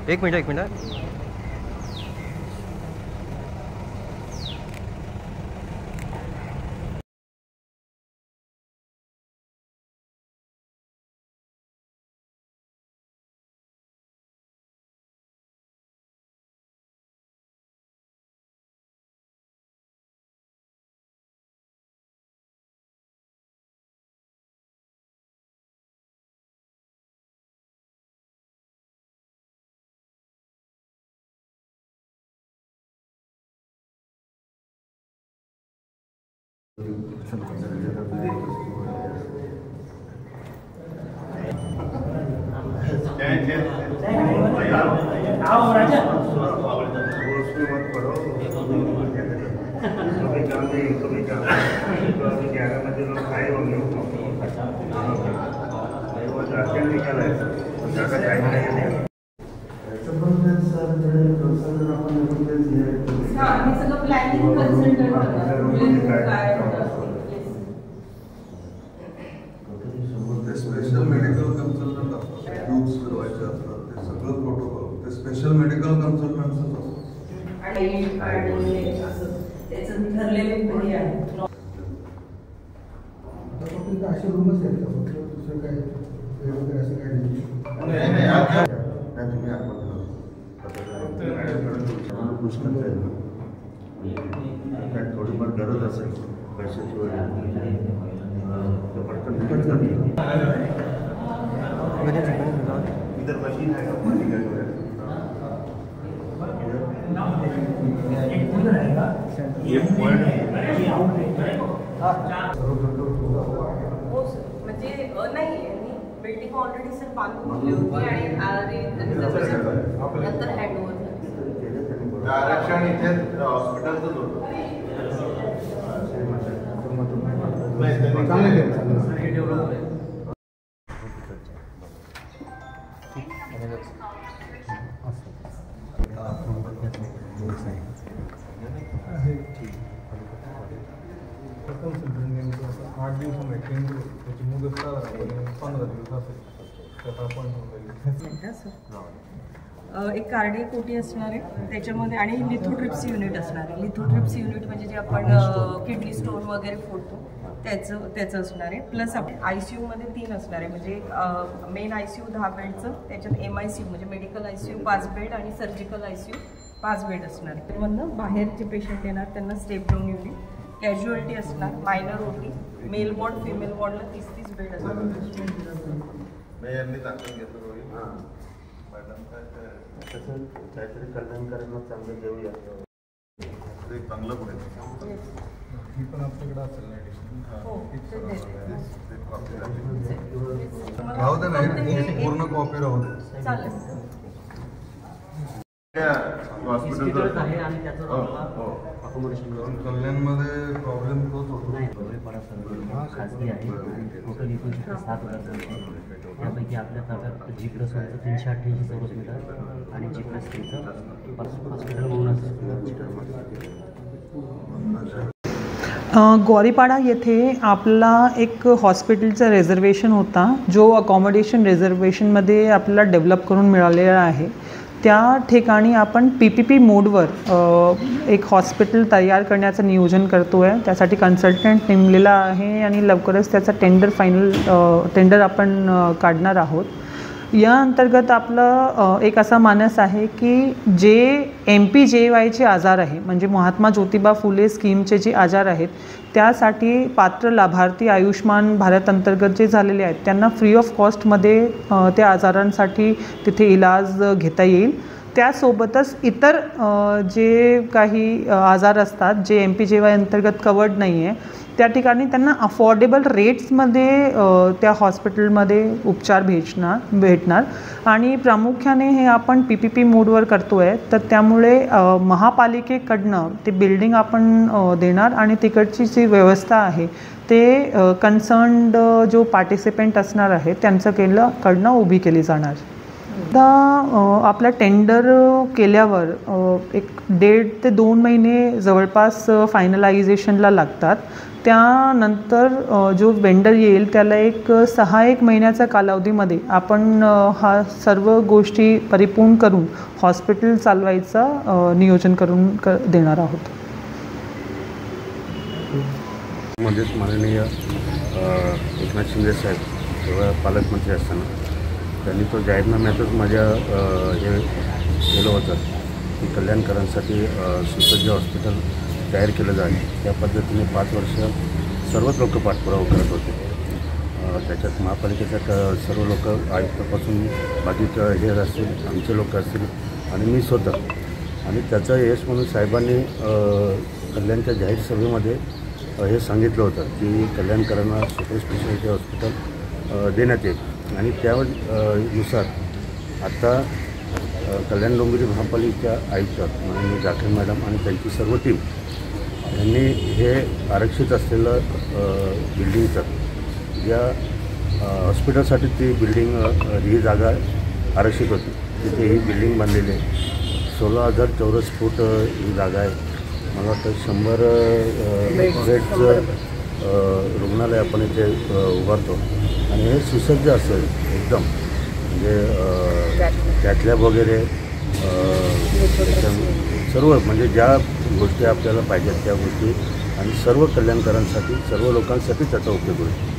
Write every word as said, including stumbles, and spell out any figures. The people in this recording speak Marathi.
एक मिनट एक मिनट स्पेशल मेडिकल कन्सल्टंट असतात, ट्यूब्स फिरवायचे असतात, ते सगळं प्रोटोकॉल ते स्पेशल मेडिकल कन्सल्टंट्सच असतात. आणि असं त्याचं ठरलेलं हे आहे. फक्त असे रूमच आहेत का फक्त दुसरं काय वगैरे असं काय नाही? तुम्ही आपण थोडीफार गरज असेल पैशाची वगैरे इतर मशीन आहे म्हणजे नाही बिल्डिंग ऑलरेडी सर बांधून ठेवली होती आणि नंतर हँडओव्हर झाली. आरक्षण इथे हॉस्पिटलचंच होतं. आठ दिवसामध्ये टेंडर त्याची मुदत पंधरा दिवस असेल त्यात आपण एक कार्डियक ओटी असणार आहे त्याच्यामध्ये आणि लिथोट्रिप्स युनिट असणार आहे. लिथोट्रिप्स युनिट म्हणजे जे आपण किडनी स्टोन वगैरे फोडतो त्याचं त्याचं असणार आहे. प्लस आपण आय सी यूमध्ये तीन असणार आहे म्हणजे मेन आय सी यू दहा बेडचं, त्याच्यात एम आय सी यू म्हणजे मेडिकल आय सी यू पाच बेड आणि सर्जिकल आय सी यू पाच बेड असणार आहे. त्यामधनं बाहेर जे पेशंट येणार त्यांना स्टेप डाऊन युनिट, कॅज्युअलिटी असणार, minor OT, male ward female वॉर्डला तीस तीस बेड असणार. तसं काहीतरी कल्याणकारांना चांगलं देऊया ते चांगलं पडेल. ही पण आपल्याकडे असेल राहू दे नाही पूर्ण कॉपी राहू दे चालेल. हॉस्पिटल आहे आणि त्याचं कल्याणमध्ये प्रॉब्लेम तोच होतो. खाजगी आहे टोटल एकूण सात हजार त्यापैकी आपल्या ताब्यात जी प्लस वनचं तीनशे अठ्ठ्याऐंशी चौरस मीटर आणि जी प्लस तीनचं हॉस्पिटल म्हणून गौरीपाडा येथे आपला एक हॉस्पिटलचा रिझर्वेशन होता जो अकॉमोडेशन रिझर्वेशनमध्ये आपल्याला डेव्हलप करून मिळालेला आहे. त्या ठिकाणी आपण पी पी पी मोडवर एक हॉस्पिटल तयार करण्याचं नियोजन करतो आहे. त्यासाठी कन्सल्टंट नेमलेला आहे आणि लवकरच त्याचा टेंडर फायनल टेंडर आपण काढणार आहोत. या अंतर्गत आपलं एक असा मानस आहे की जे एम पी जे वायचे आजार आहे म्हणजे महात्मा ज्योतिबा फुले स्कीमचे जे आजार आहेत त्यासाठी पात्र लाभार्थी आयुष्मान भारत अंतर्गत जे झालेले आहेत त्यांना फ्री ऑफ कॉस्टमध्ये त्या आजारांसाठी तिथे इलाज घेता येईल. त्यासोबतच इतर जे काही आजार असतात जे एम पी जे वाय अंतर्गत कवर्ड नाही आहे त्या ठिकाणी त्यांना अफोर्डेबल रेट्समध्ये त्या हॉस्पिटलमध्ये उपचार भेटणार भेटणार आणि प्रामुख्याने हे आपण पी पी पी मोडवर करतो आहे. तर त्यामुळे महापालिकेकडनं ते बिल्डिंग आपण देणार आणि तिकडची जी व्यवस्था आहे ते कन्सर्न्ड जो पार्टिसिपेंट असणार आहे त्यांचं केलं कडनं उभी केली जाणार. एकदा आपला टेंडर केल्यावर एक दीड ते दोन महिने जवळपास फायनलायझेशनला लागतात. त्यानंतर अ, जो वेंडर येईल त्याला एक सहा एक महिन्याच्या कालावधीमध्ये आपण अ, हा सर्व गोष्टी परिपूर्ण करून हॉस्पिटल चालवायचा अ, नियोजन करून क देणार आहोत. मध्येच माननीय अ, एकनाथ शिंदे साहेब तेव्हा पालकमंत्री असताना त्यांनी तो जाहीरनाम्यातच माझ्या अ, हे केलं होतं की कल्याणकरांसाठी अ, सुसज्ज हॉस्पिटल तयार केलं जाईल. त्या पद्धतीने पाच वर्ष सर्वच लोक पाठपुरावा करत होते. अ, त्याच्यात महापालिकेच्या क सर्व लोक आयुक्तापासून बाकी क हे असतील आमचे लोक असतील आणि मी स्वतः आणि त्याचं यश म्हणून साहेबांनी अ, कल्याणच्या जाहीर सभेमध्ये अ, हे सांगितलं होतं की कल्याणकरांना सुपर स्पेशालिटी हॉस्पिटल अ, देण्यात येईल आणि त्या अ, नुसार आत्ता अ, कल्याण डोंबिवली महापालिका आयुक्त माननीय जाखर मॅडम आणि त्यांची सर्व टीम यांनी हे आरक्षित असलेलं अ, बिल्डिंगचं ज्या अ, हॉस्पिटलसाठी ती बिल्डिंग अ, ही जागा आरक्षित होती तिथे ही बिल्डिंग बांधलेली आहे. सोळा हजार चौरस फूट अ, ही जागा आहे. मला वाटतं शंभर बेडचं रुग्णालय आपण इथे अ, उभारतो आणि हे सुसज्ज असेल एकदम म्हणजे अ, त्यातल्या वगैरे अ, त्याच्या सर्व म्हणजे ज्या गोष्टी आपल्याला पाहिजेत त्या गोष्टी आणि सर्व कल्याणकरांसाठी सर्व लोकांसाठी त्याचा उपयोग होईल.